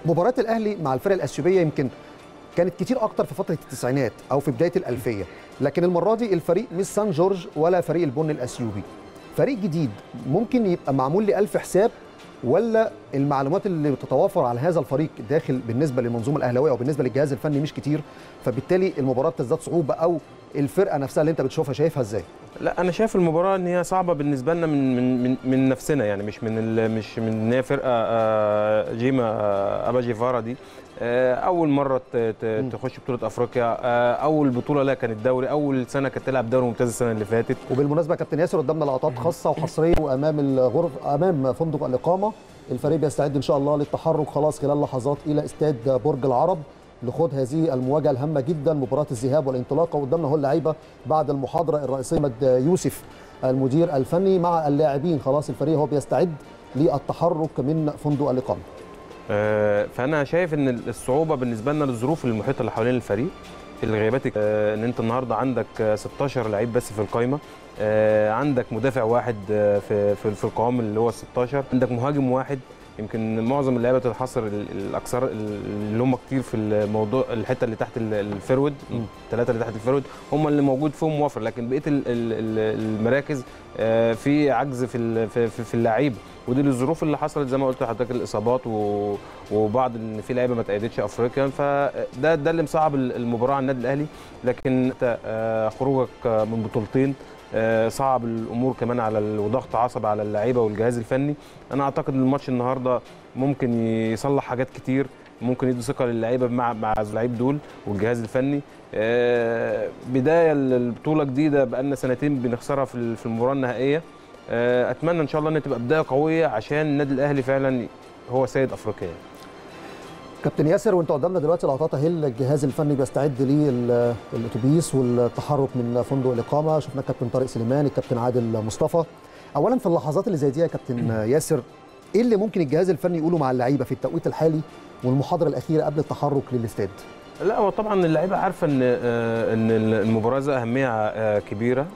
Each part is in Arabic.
مباريات الاهلي مع الفرق الاثيوبيه يمكن كانت كتير اكتر في فتره التسعينات او في بدايه الالفيه، لكن المره دي الفريق مش سان جورج ولا فريق البن الاثيوبي، فريق جديد ممكن يبقى معمول لألف حساب، ولا المعلومات اللي بتتوافر على هذا الفريق داخل بالنسبه للمنظومه الاهلاويه او بالنسبه للجهاز الفني مش كتير، فبالتالي المباراه تزداد صعوبه، او الفرقه نفسها اللي انت بتشوفها شايفها ازاي؟ لا انا شايف المباراه ان هي صعبه بالنسبه لنا من نفسنا، يعني مش من ان هي فرقه جيما ابا جيفارا دي اول مره تخش بطوله افريقيا، اول بطوله لها كانت دوري، اول سنه كانت تلعب دوري ممتاز السنه اللي فاتت. وبالمناسبه كابتن ياسر قدامنا لقطات خاصه وحصريه امام الغرف امام فندق الاقامه، الفريق بيستعد ان شاء الله للتحرك خلاص خلال لحظات الى استاد برج العرب لخوض هذه المواجهه الهامه جدا، مباراه الذهاب والانطلاقه. قدامنا هو اللعيبه بعد المحاضره الرئيسيه محمد يوسف المدير الفني مع اللاعبين، خلاص الفريق هو بيستعد للتحرك من فندق الاقامه. فانا شايف ان الصعوبه بالنسبه لنا للظروف المحيطه اللي حوالين الفريق، الغيابات، ان انت النهارده عندك 16 لعيب بس في القائمه، عندك مدافع واحد في القوام اللي هو 16، عندك مهاجم واحد. يمكن معظم اللعيبه تتحصر الاكثر اللي هم كتير في الموضوع الحته اللي تحت الفرود، الثلاثه اللي تحت الفرود هم اللي موجود فيهم موفر، لكن بقيه المراكز في عجز في اللعيبه، ودي الظروف اللي حصلت زي ما قلت لحضرتك، الاصابات وبعض ان في لعيبه ما تأيدتش افريقيا، فده اللي مصعب المباراه على النادي الاهلي. لكن انت خروجك من بطولتين صعب الامور كمان وضغط عصب على اللعيبه والجهاز الفني. انا اعتقد ان الماتش النهارده ممكن يصلح حاجات كتير، ممكن يدي ثقه للعيبه مع اللعيب دول والجهاز الفني. بدايه البطوله جديده، بقالنا سنتين بنخسرها في المباراه النهائيه. اتمنى ان شاء الله ان تبقى بدايه قويه عشان النادي الاهلي فعلا هو سيد افريقيا. كابتن ياسر، وانت قدامنا دلوقتي لقطات اهي الجهاز الفني بيستعد للاتوبيس والتحرك من فندق الاقامه، شفنا الكابتن طارق سليمان، الكابتن عادل مصطفى. اولا في اللحظات اللي زي دي يا كابتن ياسر، ايه اللي ممكن الجهاز الفني يقوله مع اللعيبه في التوقيت الحالي والمحاضره الاخيره قبل التحرك للاستاد؟ لا هو طبعا اللعيبه عارفه ان المباراه ذات اهميه كبيره.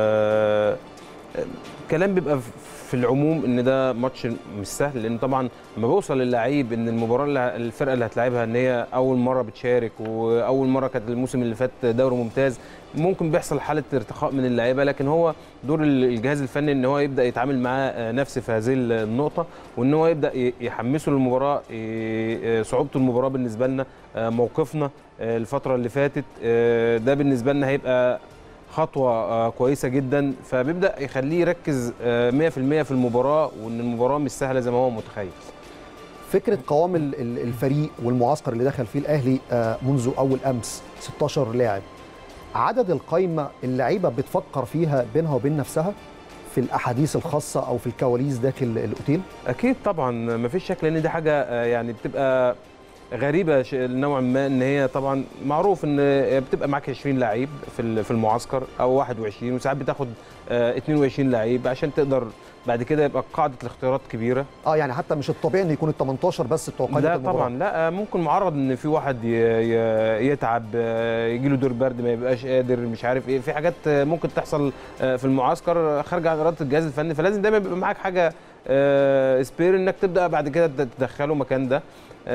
كلام بيبقى في العموم ان ده ماتش مش سهل، لان طبعا لما بوصل للعيب ان المباراه الفرقه اللي هتلعبها ان هي اول مره بتشارك، واول مره كانت الموسم اللي فات دوري ممتاز، ممكن بيحصل حاله ارتخاء من اللعيبه، لكن هو دور الجهاز الفني ان هو يبدا يتعامل معاه نفسي في هذه النقطه، وان هو يبدا يحمسه للمباراه، صعوبه المباراه بالنسبه لنا، موقفنا الفتره اللي فاتت، ده بالنسبه لنا هيبقى خطوه كويسه جدا، فبيبدا يخليه يركز 100% في المباراه، وان المباراه مش سهله زي ما هو متخيل. فكره قوام الفريق والمعسكر اللي دخل فيه الاهلي منذ اول امس 16 لاعب، عدد القايمه اللعيبه بتفكر فيها بينها وبين نفسها في الاحاديث الخاصه او في الكواليس داخل الاوتيل؟ اكيد طبعا مفيش شك، لان دي حاجه يعني بتبقى غريبه نوعا ما، ان هي طبعا معروف ان بتبقى معاك 20 لعيب في المعسكر او 21، وساعات بتاخد 22 لعيب عشان تقدر بعد كده يبقى قاعده الاختيارات كبيره. يعني حتى مش الطبيعي ان يكون ال 18 بس بتوع قاعده المباراه. لا طبعا، لا ممكن معرض ان في واحد يتعب، يجي له دور برد، ما يبقاش قادر، مش عارف ايه، في حاجات ممكن تحصل في المعسكر خارجه عن اراده الجهاز الفني، فلازم دايما يبقى معاك حاجه سبير انك تبدا بعد كده تدخله مكان ده.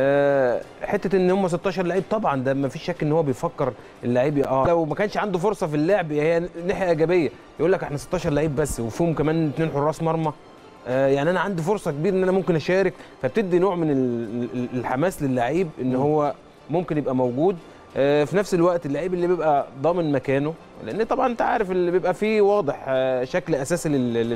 حته ان هم 16 لعيب، طبعا ده ما فيش شك ان هو بيفكر اللعيب لو ما كانش عنده فرصه في اللعب، هي ناحيه ايجابيه، يقول لك احنا 16 لعيب بس وفيهم كمان 2 حراس مرمى، يعني انا عندي فرصه كبيره ان انا ممكن اشارك، فبتدي نوع من الحماس للعيب ان هو ممكن يبقى موجود. في نفس الوقت اللعيب اللي بيبقى ضامن مكانه، لان طبعا انت عارف اللي بيبقى فيه واضح شكل اساسي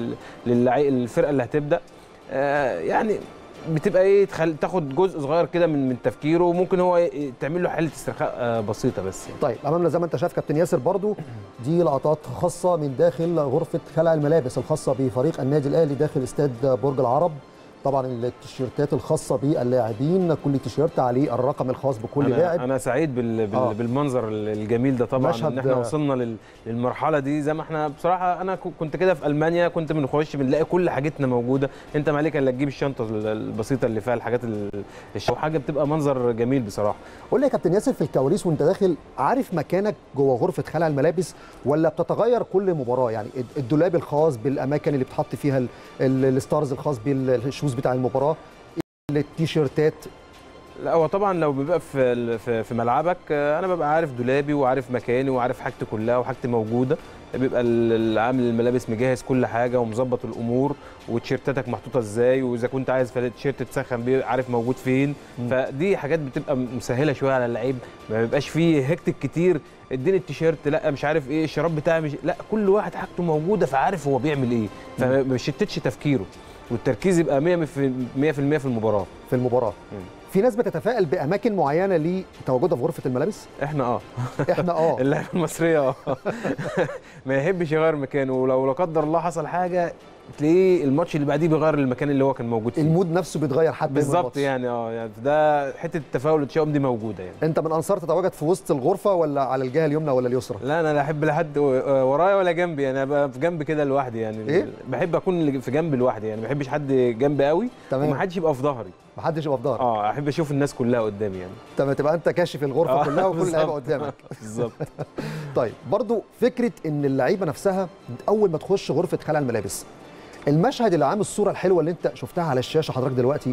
للفرقه اللي هتبدا، يعني بتبقى ايه، تاخد جزء صغير كده من تفكيره، وممكن هو تعمل له حاله استرخاء بسيطه بس يعني. طيب امامنا زي ما انت شايف كابتن ياسر برضو دي لقطات خاصه من داخل غرفه خلع الملابس الخاصه بفريق النادي الاهلي داخل استاد برج العرب. طبعا التيشيرتات الخاصه باللاعبين، كل تيشيرت عليه الرقم الخاص بكل لاعب. انا سعيد بالمنظر الجميل ده طبعا، ان احنا وصلنا للمرحله دي. زي ما احنا بصراحه، انا كنت كده في المانيا، كنت بنخش بنلاقي كل حاجتنا موجوده، انت ما عليك الا تجيب الشنطه البسيطه اللي فيها الحاجات حاجه بتبقى منظر جميل بصراحه. قول لي يا كابتن ياسر، في الكواليس وانت داخل عارف مكانك جوه غرفه خلع الملابس، ولا بتتغير كل مباراه؟ يعني الدولاب الخاص بالاماكن اللي بتحط فيها الستارز الخاص بالشوز بتاع المباراه، التيشيرتات، لا هو طبعا لو بيبقى في ملعبك، انا ببقى عارف دولابي وعارف مكاني وعارف حاجتي كلها وحاجتي موجوده. بيبقى العامل الملابس مجهز كل حاجه ومظبط الامور، وتيشيرتاتك محطوطه ازاي، واذا كنت عايز تيشيرت تسخن بيه عارف موجود فين. فدي حاجات بتبقى مسهله شويه على اللعيب، ما بيبقاش فيه هكتك كتير. اديني التيشيرت، لا مش عارف ايه الشراب بتاعي، مش لا، كل واحد حاجته موجوده فعارف هو بيعمل ايه، فما بيشتتش تفكيره، والتركيز يبقى 100% في المباراه. في ناس بتتفائل باماكن معينه لتواجدها في غرفه الملابس. احنا احنا اللعيبه المصريه ما يحبش يغير مكانه، ولو لا قدر الله حصل حاجه تلاقيه الماتش اللي بعديه بيغير المكان اللي هو كان موجود فيه. المود نفسه بيتغير حتى بالظبط يعني. يعني ده حته التفاؤل والتشاؤم دي موجوده يعني. انت من انصار تتواجد في وسط الغرفه ولا على الجهه اليمنى ولا اليسرى؟ لا انا لا احب لا حد ورايا ولا جنبي، انا ابقى في جنب كده لوحدي يعني. إيه؟ بحب اكون في جنب لوحدي يعني، ما بحبش حد جنبي قوي، وما حدش يبقى في ظهري. ما حدش يبقى في ظهرك. احب اشوف الناس كلها قدامي يعني. تبقى انت كاشف الغرفه كلها وكل اللعيبه قدامك. بالظبط. طيب برضو فكره ان اللعيبه نفسها اول ما تخش غرفه خلع الملابس، المشهد اللي عامل الصوره الحلوه اللي انت شفتها على الشاشه حضرتك دلوقتي،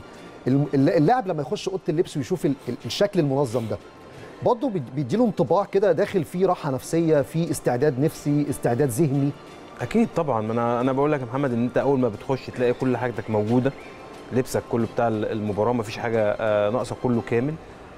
اللاعب لما يخش اوضه اللبس ويشوف الشكل المنظم ده، برضه بيديله انطباع كده داخل فيه راحه نفسيه، فيه استعداد نفسي، استعداد ذهني. اكيد طبعا. ما انا بقول لك يا محمد ان انت اول ما بتخش تلاقي كل حاجتك موجوده، لبسك كله بتاع المباراه ما فيش حاجه ناقصه، كله كامل.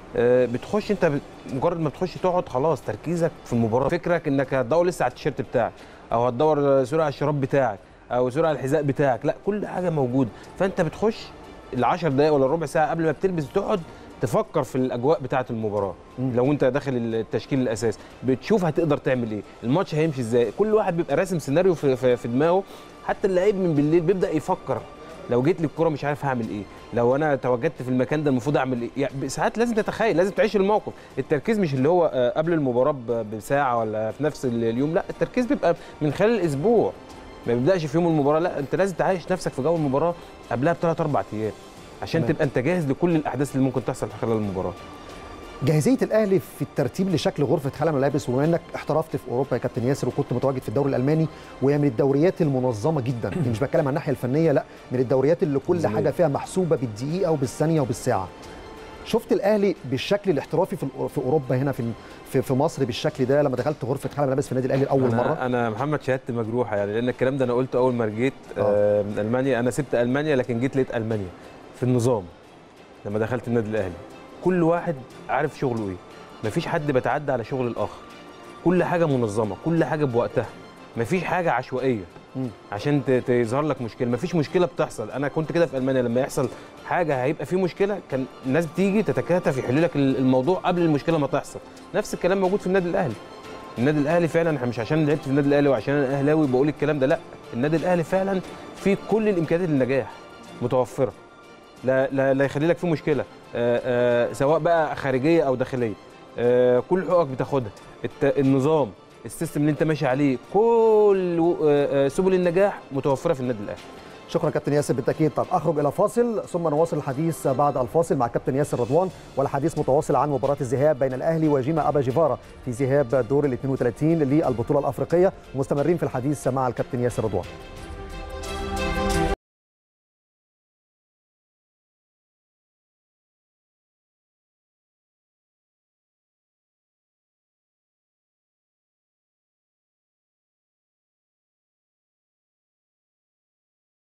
بتخش انت مجرد ما بتخش تقعد خلاص تركيزك في المباراه، فكرك انك هتدور لسه على التيشيرت بتاعك، او هتدور صوره على الشراب بتاعك، او صوره على الحذاء بتاعك، لا كل حاجه موجوده. فانت بتخش ال10 دقائق ولا ربع ساعه قبل ما بتلبس تقعد تفكر في الاجواء بتاعه المباراه. لو انت داخل التشكيل الاساسي بتشوف هتقدر تعمل ايه، الماتش هيمشي ازاي، كل واحد بيبقى راسم سيناريو في دماغه. حتى اللعيب من بالليل بيبدا يفكر، لو جيت لي الكوره مش عارف هعمل ايه، لو انا تواجدت في المكان ده المفروض اعمل ايه. يعني ساعات لازم تتخيل، لازم تعيش الموقف. التركيز مش اللي هو قبل المباراه بساعه ولا في نفس اليوم، لا التركيز بيبقى من خلال الاسبوع، ما بيبداش في يوم المباراه، لا انت لازم تعيش نفسك في جو المباراه قبلها ب3 4 ايام عشان تبقى انت جاهز لكل الاحداث اللي ممكن تحصل خلال المباراه. جاهزيه الاهلي في الترتيب لشكل غرفه خلع ملابس، وبما انك احترفت في اوروبا يا كابتن ياسر وكنت متواجد في الدوري الالماني، وهي من الدوريات المنظمه جدا، مش بتكلم عن الناحيه الفنيه، لا من الدوريات اللي كل حاجه فيها محسوبه بالدقيقه وبالثانيه وبالساعه. شفت الاهلي بالشكل الاحترافي في اوروبا هنا في مصر بالشكل ده لما دخلت غرفه خلع ملابس في النادي الاهلي لاول مره؟ انا محمد شهادتي مجروحه يعني، لان الكلام ده انا قلته اول ما جيت من المانيا. انا سبت المانيا لكن جيت لقيت المانيا في النظام. لما دخلت النادي الاهلي كل واحد عارف شغله ايه، مفيش حد بيتعدى على شغل الاخر، كل حاجه منظمه، كل حاجه بوقتها، مفيش حاجه عشوائيه عشان تظهر لك مشكله. مفيش مشكله بتحصل. انا كنت كده في المانيا، لما يحصل حاجه هيبقى في مشكله كان الناس بتيجي تتكاتف يحلوا لك الموضوع قبل المشكله ما تحصل. نفس الكلام موجود في النادي الاهلي. النادي الاهلي فعلا، احنا مش عشان لعبت في النادي الاهلي وعشان انا اهلاوي بقول الكلام ده، لا النادي الاهلي فعلا في كل الامكانيات للنجاح متوفره، لا يخلي لك في مشكله سواء بقى خارجيه او داخليه. كل حقوقك بتاخدها، النظام، السيستم اللي انت ماشي عليه، كل سبل النجاح متوفره في النادي الاهلي. شكرا كابتن ياسر بالتاكيد. طب اخرج الى فاصل ثم نواصل الحديث بعد الفاصل مع كابتن ياسر رضوان، والحديث متواصل عن مباراه الذهاب بين الاهلي وجيما ابا جيفارا في ذهاب دور ال 32 للبطوله الافريقيه، ومستمرين في الحديث مع الكابتن ياسر رضوان.